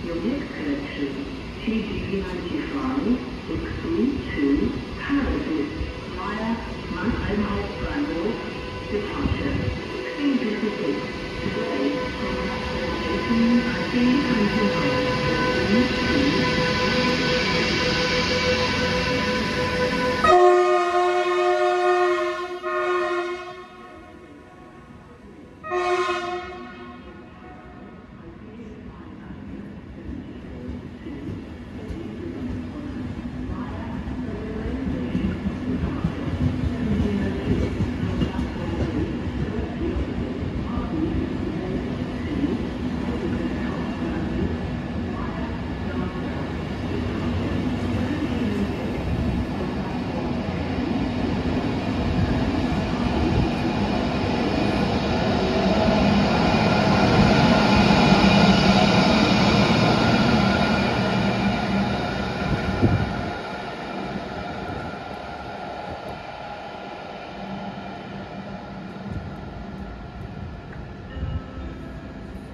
Your next connection, TGV95, Exit to Harrogate via Mannheim Hauptbahnhof, departure 1656. Today, from platform 18, I think 29.